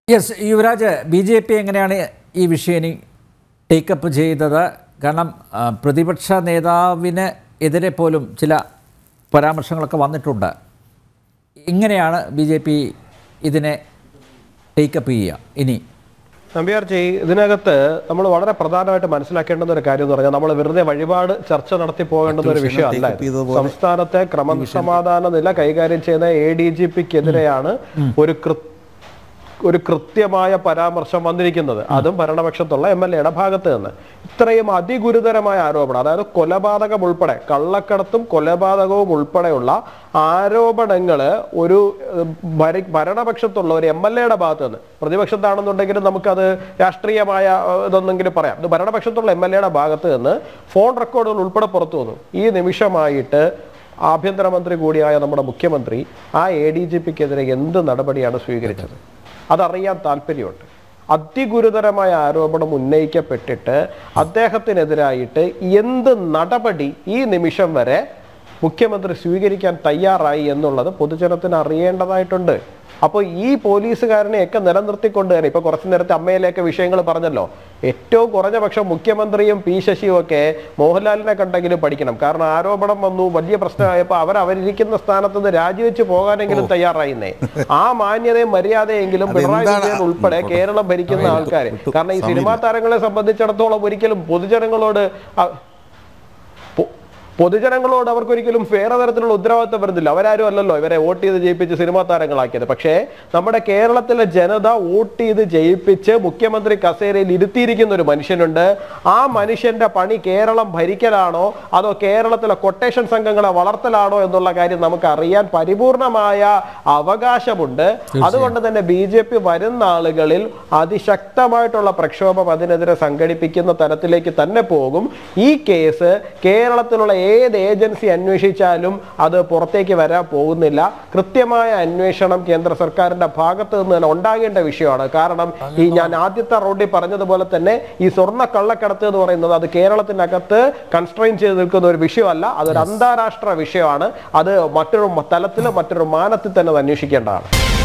Yes Yuvraj BJP എങ്ങനെയാണ് ഈ വിഷയം ടേക്കപ്പ് ചെയ്തത്? കാരണം പ്രതിപക്ഷ നേതാവിന് എതിരെ പോലും ചില പരാമർശങ്ങളൊക്കെ വന്നിട്ടുണ്ട്. എങ്ങനെയാണ് BJP ഇതിനെ ടേക്കപ്പ് ചെയ്യുക? ഇനി നമ്പ്യാർജി, ഇതിനകത്ത് നമ്മൾ വളരെ പ്രധാനമായിട്ട് മനസ്സിലാക്കേണ്ടുന്ന ഒരു കാര്യം എന്ന് പറഞ്ഞാൽ നമ്മൾ വെറുതെ വഴിപാട് ചർച്ച നടത്തി പോകേണ്ടുന്ന ഒരു വിഷയമല്ല. സംസ്ഥാനത്തെ ക്രമസമാധാന നില കൈകാര്യം ചെയ്യുന്ന ADGPക്കെതിരെയാണ് ഒരു കൃത്യമായ പരാമർശം വന്നിരിക്കുന്നത്. അതും ഭരണപക്ഷത്തുള്ള MLA-യുടെ ഭാഗത്ത് നിന്ന്. ഇത്രയും അതിഗുരുതരമായ ആരോപണം, അതായത് കൊലപാതകം ഉൾപ്പെടെ, കള്ളക്കടത്തും കൊലപാതകവും ഉൾപ്പെടെയുള്ള ആരോപണങ്ങൾ ഒരു ഭരണപക്ഷത്തുള്ള ഒരു MLA-യുടെ ഭാഗത്ത് നിന്ന്, പ്രതിപക്ഷത്താണെന്നുണ്ടെങ്കിലും നമുക്കത് രാഷ്ട്രീയമായ ഇതൊന്നെങ്കിലും പറയാം, ഇത് ഭരണപക്ഷത്തുള്ള MLA-യുടെ ഭാഗത്ത് നിന്ന് ഫോൺ റെക്കോർഡുകൾ ഉൾപ്പെടെ പുറത്തു വന്നു. ഈ നിമിഷമായിട്ട് ആഭ്യന്തരമന്ത്രി കൂടിയായ നമ്മുടെ മുഖ്യമന്ത്രി ആ ADGPക്കെതിരെ എന്ത് നടപടിയാണ് സ്വീകരിച്ചത് അതറിയാൻ താല്പര്യമുണ്ട്. അതിഗുരുതരമായ ആരോപണം ഉന്നയിക്കപ്പെട്ടിട്ട് അദ്ദേഹത്തിനെതിരായിട്ട് എന്ത് നടപടി ഈ നിമിഷം വരെ മുഖ്യമന്ത്രി സ്വീകരിക്കാൻ തയ്യാറായി എന്നുള്ളത് പൊതുജനത്തിന് അറിയേണ്ടതായിട്ടുണ്ട്. അപ്പോൾ ഈ പോലീസുകാരനെയൊക്കെ നിലനിർത്തിക്കൊണ്ട് തന്നെ ഇപ്പൊ കുറച്ചു നേരത്തെ അമ്മയിലേക്ക് വിഷയങ്ങൾ പറഞ്ഞല്ലോ, ഏറ്റവും കുറഞ്ഞ പക്ഷം മുഖ്യമന്ത്രിയും P ശശിയും ഒക്കെ മോഹൻലാലിനെ കണ്ടെങ്കിലും പഠിക്കണം. കാരണം ആരോപണം വന്നു, വലിയ പ്രശ്നമായപ്പോൾ അവരിരിക്കുന്ന സ്ഥാനത്ത് നിന്ന് രാജിവെച്ച് പോകാനെങ്കിലും തയ്യാറായിന്നേ. ആ മാന്യതയും മര്യാദയെങ്കിലും പിണറായി വിജയൻ ഉൾപ്പെടെ കേരളം ഭരിക്കുന്ന ആൾക്കാർ, കാരണം ഈ സിനിമാ താരങ്ങളെ സംബന്ധിച്ചിടത്തോളം ഒരിക്കലും പൊതുജനങ്ങളോട് അവർക്കൊരിക്കലും വേറെ തരത്തിലുള്ള ഉത്തരവാദിത്തം വരുന്നില്ല. അവരാരും അല്ലല്ലോ ഇവരെ വോട്ട് ചെയ്ത് ജയിപ്പിച്ച് സിനിമാ താരങ്ങളാക്കിയത്. പക്ഷേ നമ്മുടെ കേരളത്തിലെ ജനത വോട്ട് ചെയ്ത് ജയിപ്പിച്ച് മുഖ്യമന്ത്രി കസേരയിൽ ഇരുത്തിയിരിക്കുന്ന ഒരു മനുഷ്യനുണ്ട്. ആ മനുഷ്യന്റെ പണി കേരളം ഭരിക്കലാണോ അതോ കേരളത്തിലെ കൊട്ടേഷൻ സംഘങ്ങളെ വളർത്തലാണോ എന്നുള്ള കാര്യം നമുക്ക് അറിയാൻ പരിപൂർണമായ അവകാശമുണ്ട്. അതുകൊണ്ട് തന്നെ BJP വരുന്ന ആളുകളിൽ അതിശക്തമായിട്ടുള്ള പ്രക്ഷോഭം അതിനെതിരെ സംഘടിപ്പിക്കുന്ന തരത്തിലേക്ക് തന്നെ പോകും. ഈ കേസ് കേരളത്തിലുള്ള ഏത് ഏജൻസി അന്വേഷിച്ചാലും അത് പുറത്തേക്ക് വരാൻ പോകുന്നില്ല. കൃത്യമായ അന്വേഷണം കേന്ദ്ര സർക്കാരിന്റെ ഭാഗത്ത് നിന്ന് തന്നെ ഉണ്ടാകേണ്ട വിഷയമാണ്. കാരണം ഈ ഞാൻ ആദ്യത്തെ റൗണ്ടിൽ പറഞ്ഞതുപോലെ തന്നെ ഈ സ്വർണ്ണ കള്ളക്കടത്ത് എന്ന് പറയുന്നത് അത് കേരളത്തിനകത്ത് കൺസ്ട്രെയിൻ ചെയ്ത് നിൽക്കുന്ന ഒരു വിഷയമല്ല, അതൊരു അന്താരാഷ്ട്ര വിഷയമാണ്. അത് മറ്റൊരു തലത്തിൽ മറ്റൊരു മാനത്തിൽ തന്നെ അന്വേഷിക്കേണ്ടതാണ്.